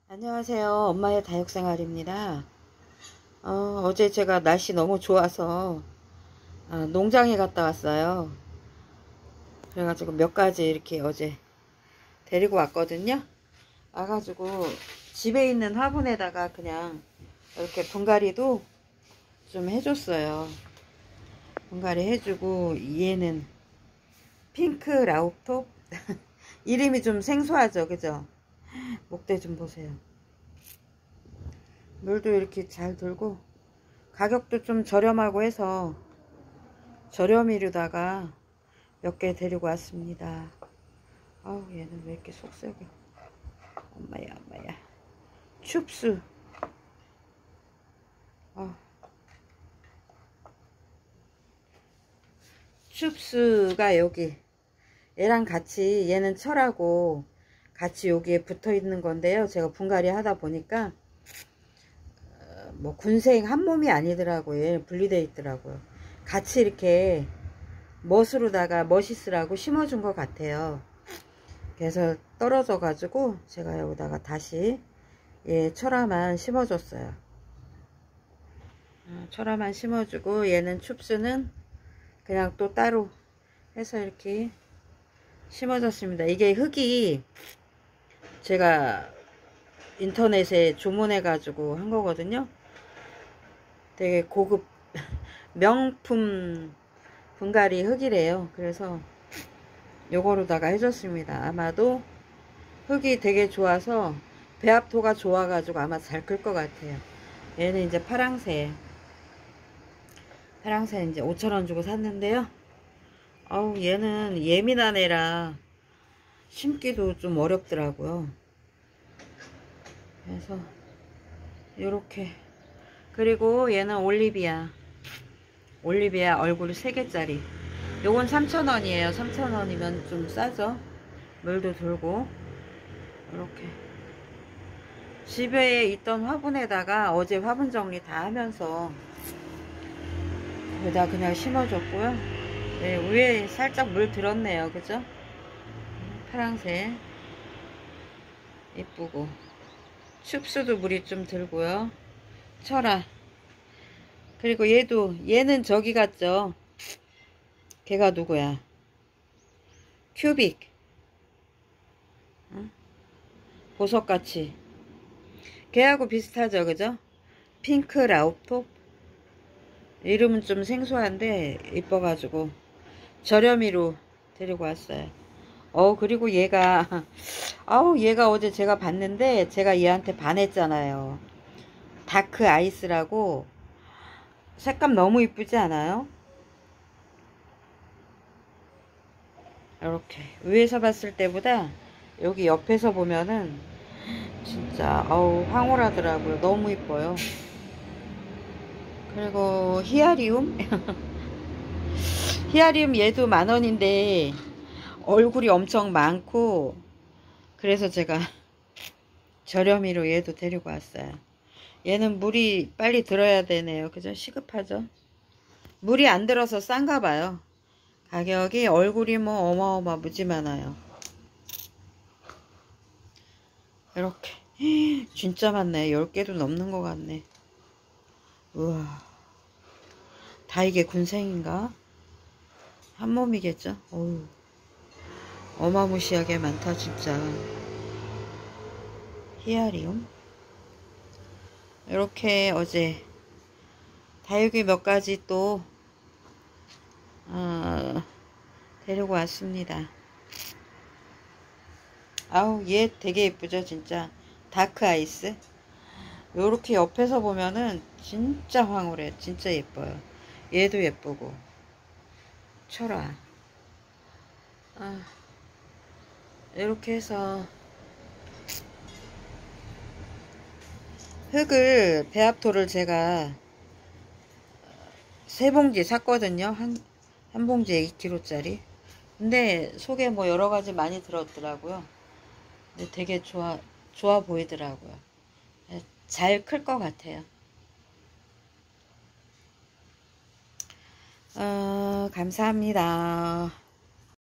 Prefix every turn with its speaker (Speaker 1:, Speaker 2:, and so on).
Speaker 1: 안녕하세요. 엄마의 다육생활입니다. 어제 제가 날씨 너무 좋아서 농장에 갔다 왔어요. 그래가지고 몇 가지 이렇게 어제 데리고 왔거든요. 와가지고 집에 있는 화분에다가 그냥 이렇게 분갈이도 좀 해줬어요. 분갈이 해주고, 얘는 핑크 라우톱 이름이 좀 생소하죠, 그죠? 목대 좀 보세요. 물도 이렇게 잘 들고 가격도 좀 저렴하고 해서 저렴이로다가 몇 개 데리고 왔습니다. 아우, 얘는 왜 이렇게 속썩여. 엄마야 엄마야. 춥스. 춥스가 여기 얘랑 같이, 얘는 철하고 같이 여기에 붙어 있는 건데요. 제가 분갈이 하다 보니까 뭐 군생 한 몸이 아니더라고요. 얘는 분리되어 있더라고요. 같이 이렇게 멋으로다가 멋있으라고 심어준 것 같아요. 그래서 떨어져 가지고 제가 여기다가 다시 철화만 심어줬어요. 철화만 심어주고, 얘는 춥스는 그냥 또 따로 해서 이렇게 심어줬습니다. 이게 흙이 제가 인터넷에 주문해 가지고 한 거거든요. 되게 고급 명품 분갈이 흙이래요. 그래서 요거로다가 해줬습니다. 아마도 흙이 되게 좋아서 배합토가 좋아가지고 아마 잘 클 것 같아요. 얘는 이제 파랑새 이제 5,000원 주고 샀는데요. 얘는 예민한 애라 심기도 좀 어렵더라고요. 그래서 요렇게. 그리고 얘는 올리비아 얼굴 3개짜리. 요건 3,000원이에요. 3,000원이면 좀 싸죠. 물도 들고. 이렇게 집에 있던 화분에다가 어제 화분 정리 다 하면서 여기다 그냥 심어줬고요. 네, 위에 살짝 물 들었네요. 그죠? 파랑새 이쁘고, 춥수도 물이 좀 들고요. 철아. 그리고 얘는 저기 갔죠. 걔가 누구야? 큐빅. 보석같이. 걔하고 비슷하죠, 그죠? 핑크 라우톱. 이름은 좀 생소한데 이뻐가지고 저렴이로 데리고 왔어요. 그리고 얘가 얘가 어제 제가 봤는데 제가 얘한테 반했잖아요. 다크 아이스라고. 색감 너무 이쁘지 않아요? 이렇게 위에서 봤을 때보다 여기 옆에서 보면은 진짜 황홀하더라고요. 너무 이뻐요. 그리고 히아리움 히아리움 얘도 10,000원인데 얼굴이 엄청 많고, 그래서 제가 저렴이로 얘도 데리고 왔어요. 얘는 물이 빨리 들어야 되네요. 그죠? 시급하죠? 물이 안 들어서 싼가 봐요. 가격이. 얼굴이 뭐 어마어마 무지 많아요. 이렇게 진짜 많네. 10개도 넘는 것 같네. 우와, 다 이게 군생인가? 한 몸이겠죠? 어우, 어마무시하게 많다 진짜. 히아리움. 이렇게 어제 다육이 몇 가지 또 데리고 왔습니다. 얘 되게 예쁘죠 진짜. 다크 아이스. 요렇게 옆에서 보면은 진짜 황홀해. 진짜 예뻐요. 얘도 예쁘고. 철아. 이렇게 해서 흙을, 배합토를 제가 3봉지 샀거든요. 한 봉지에 2kg짜리. 근데 속에 뭐 여러가지 많이 들었더라고요. 근데 되게 좋아 보이더라고요. 잘 클 것 같아요. 감사합니다.